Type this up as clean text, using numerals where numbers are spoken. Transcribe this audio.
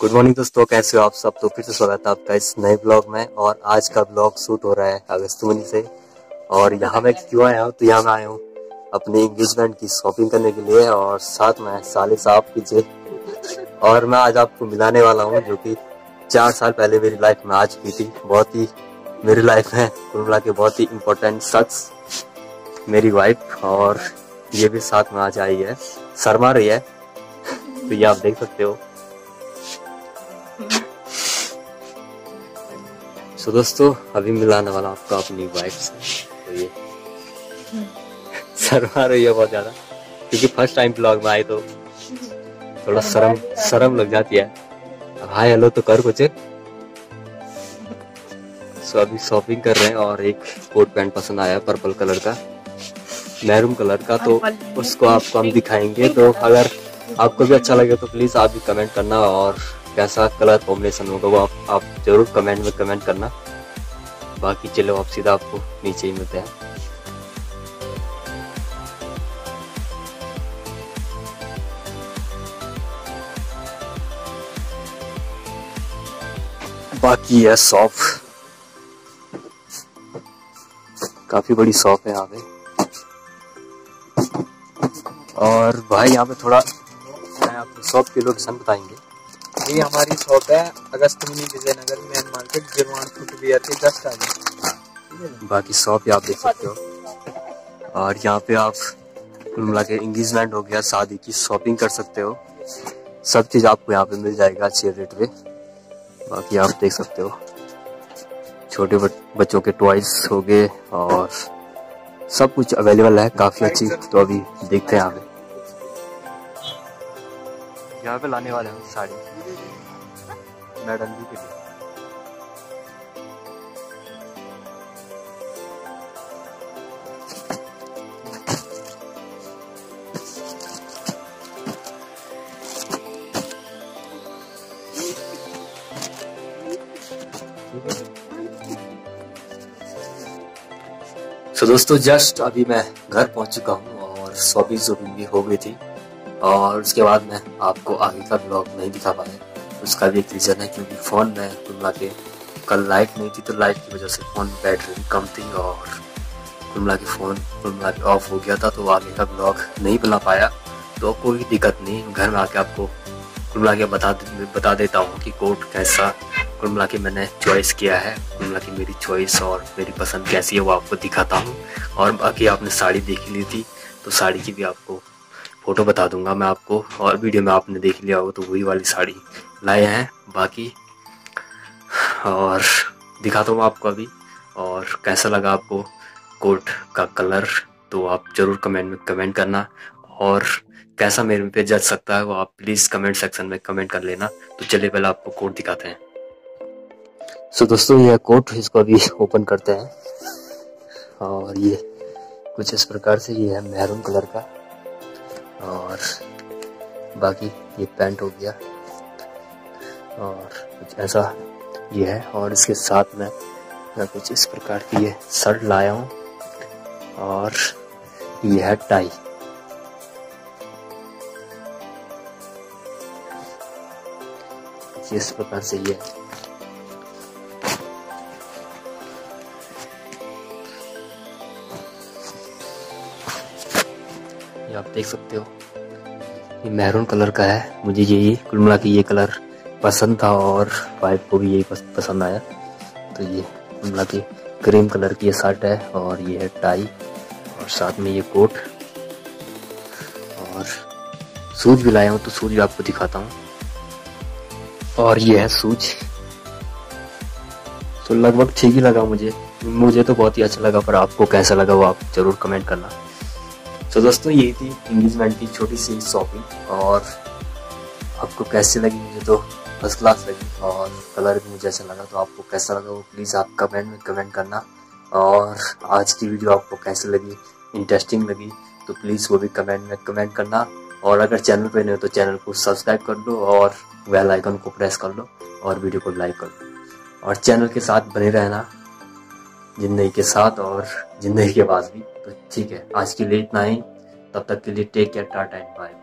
Good morning दोस्तों, कैसे हो आप सब। तो फिर से स्वागत है आपका इस नए ब्लॉग में। और आज का ब्लॉग शूट हो रहा है अगस्तमुनि से। और यहाँ मैं क्यों आया हूँ, तो यहाँ मैं आया हूँ अपनी एंगेजमेंट की शॉपिंग करने के लिए और साथ में साले साहब पीछे। और मैं आज आपको मिलाने वाला हूँ जो कि 4 साल पहले मेरी लाइफ में आ चुकी थी। बहुत ही मेरी लाइफ में कुल मिला के बहुत ही इम्पोर्टेंट शख्स मेरी वाइफ, और ये भी साथ में आज आई है, शर्मा रही है। तो ये आप देख सकते हो। तो दोस्तों अभी मिलाने वाला आपको अपनी वाइफ से। तो ये शर्मा रही है बहुत ज्यादा, क्योंकि फर्स्ट टाइम ब्लॉग में आए तो थोड़ा शर्म लग जाती है। हाय हेलो तो कर कुछ। सो अभी शॉपिंग कर रहे हैं और एक कोट पैंट पसंद आया पर्पल कलर का, मैरून कलर का, तो उसको आपको हम दिखाएंगे। तो अगर आपको भी अच्छा लगे तो प्लीज आप भी कमेंट करना, और कैसा कलर कॉम्बिनेशन होगा वो आप जरूर कमेंट में कमेंट करना। बाकी चलो आप सीधा आपको नीचे ही मिलते हैं। बाकी है शॉप, काफी बड़ी शॉप है यहाँ पे। और भाई यहाँ पे थोड़ा आपको शॉप के लोकेशन बताएंगे। ये हमारी शॉप है Agastyamuni Vijayanagar main market, Girwan footwear के जस्ट आगे। बाकी शॉप आप देख सकते हो। और यहाँ पे आप कुल मिला के एंगेजमेंट हो गया, शादी की शॉपिंग कर सकते हो। सब चीज आपको यहाँ पे मिल जाएगा अच्छे रेट पे। बाकी आप देख सकते हो छोटे बच्चों के टॉयज हो गए और सब कुछ अवेलेबल है, काफी अच्छी। तो अभी देखते हैं यहाँ पे लाने वाले हैं साड़ी मैडम जी के लिए। तो दोस्तों जस्ट अभी मैं घर पहुंच चुका हूं और शॉपिंग भी हो गई थी। और उसके बाद मैं आपको आगे का ब्लॉग नहीं दिखा पाया। उसका भी एक रीजन है, क्योंकि फोन में कुल मिला के कल लाइट नहीं थी, तो लाइट की वजह से फोन बैटरी कम थी और कुल मिला के फोन कुल मिला के ऑफ हो गया था। तो आगे का ब्लॉग नहीं बना पाया। तो कोई दिक्कत नहीं, घर में आके आपको कुल मिला के बता देता हूँ कि कोट कैसा कुल मिला के मैंने चॉइस किया है। कुल मिला के मेरी चॉइस और मेरी पसंद कैसी है वो आपको दिखाता हूँ। और बाकी आपने साड़ी देख ली थी, तो साड़ी की भी आपको फोटो बता दूंगा मैं आपको। और वीडियो में आपने देख लिया हो तो वही वाली साड़ी लाए हैं बाकी। और दिखाता हूँ आपको अभी। और कैसा लगा आपको कोट का कलर, तो आप जरूर कमेंट में कमेंट करना। और कैसा मेरे पे जज सकता है वो आप प्लीज़ कमेंट सेक्शन में कमेंट कर लेना। तो चलिए पहले आपको कोट दिखाते हैं। सो दोस्तों यह कोट, इसको अभी ओपन करते हैं। और ये कुछ इस प्रकार से ये है मैरून कलर का। और बाकी ये पैंट हो गया और कुछ ऐसा ये है। और इसके साथ में मैं कुछ इस प्रकार की ये शर्ट लाया हूँ और ये है टाई। इस प्रकार से ये आप देख सकते हो। ये मैरून कलर का है। मुझे ये कुल मिला के ये कलर पसंद था और वाइफ को भी यही पसंद आया। तो ये कुल मिला के क्रीम कलर की ये शर्ट है और ये है टाई और साथ में ये कोट। और शूज भी लाया हूँ, तो शूज भी आपको दिखाता हूँ। और ये है शूज, तो लगभग ठीक ही लगा मुझे तो बहुत ही अच्छा लगा। पर आपको कैसा लगा वो आप जरूर कमेंट करना। तो दोस्तों यही थी एंगेजमेंट की छोटी सी शॉपिंग। और आपको कैसी लगी, मुझे तो फर्स्ट क्लास लगी। और कलर भी मुझे ऐसा लगा, तो आपको कैसा लगा वो प्लीज़ आप कमेंट में कमेंट करना। और आज की वीडियो आपको कैसी लगी, इंटरेस्टिंग लगी, तो प्लीज़ वो भी कमेंट में कमेंट करना। और अगर चैनल पे नहीं हो तो चैनल को सब्सक्राइब कर लो और बेल आइकन को प्रेस कर लो और वीडियो को लाइक कर लो। और चैनल के साथ बने रहना, जिंदगी के साथ और जिंदगी के बाद भी। तो ठीक है, आज के लिए इतना ही। तब तक के लिए take care, tata and bye.